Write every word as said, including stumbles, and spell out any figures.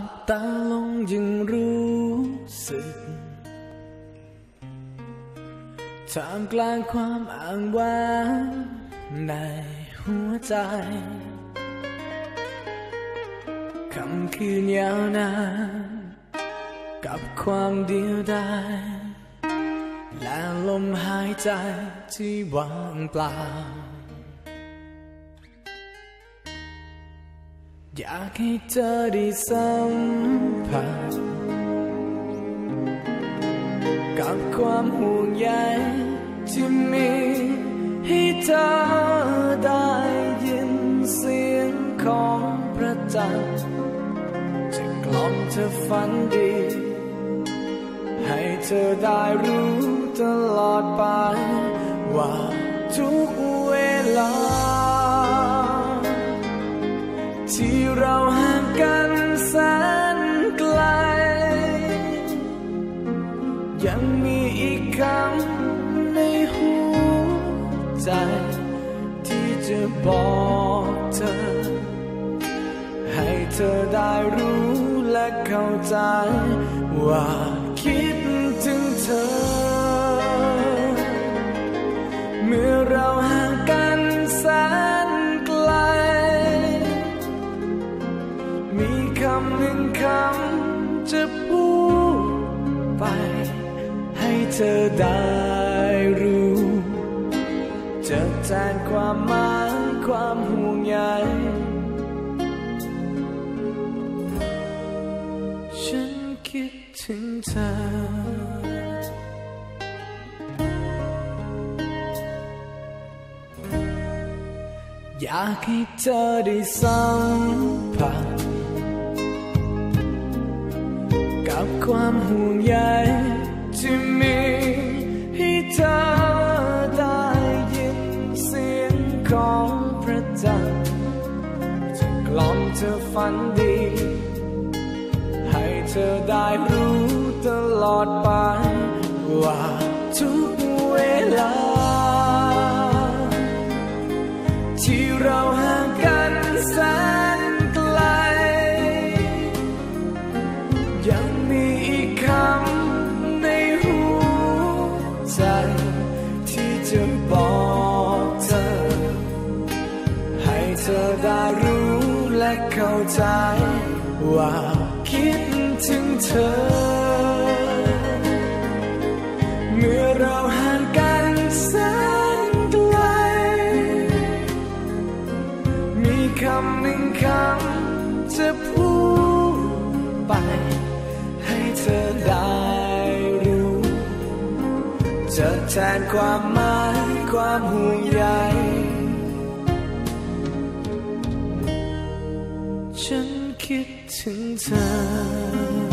บตาลงยังรู้สึกท่ามกลางความอ้างว้างในหัวใจค่ำคืนยาวนานกับความเดียวดายและลมหายใจที่ว่างเปล่าอยากให้เธอได้สัมผัสกับความห่วงใยที่มีให้เธอได้ยินเสียงของพระจันทร์จะกล่อมเธอฝันดีให้เธอได้รู้ตลอดไปว่าทุกเวลาที่เราห่างกันแสนไกลยังมีอีกคำในหัวใจที่จะบอกเธอให้เธอได้รู้และเข้าใจว่าคิดถึงเธอเมื่อเราห่างกันแสนไกลมีคำหนึ่งคำจะพูดไปให้เธอได้รู้จะแทนความหมายความห่วงใยฉันคิดถึงเธออยากให้เธอได้สัมผัสกับความห่วงใยที่มีให้เธอได้ยินเสียงของพระจันทร์จะกล่อมเธอฝันดีให้เธอได้รู้ตลอดไปว่าทุกเวลาที่เราห่างกันแสนไกลยังมีอีกคำในหัวใจที่จะบอกเธอให้เธอได้รู้และเข้าใจว่าคิดถึงเธอเมื่อเราห่างกันแสนไกลมีคำหนึ่งคำจะพูดไปให้เธอได้รู้จะแทนความหมายความห่วงใยฉันคิดถึงเธอ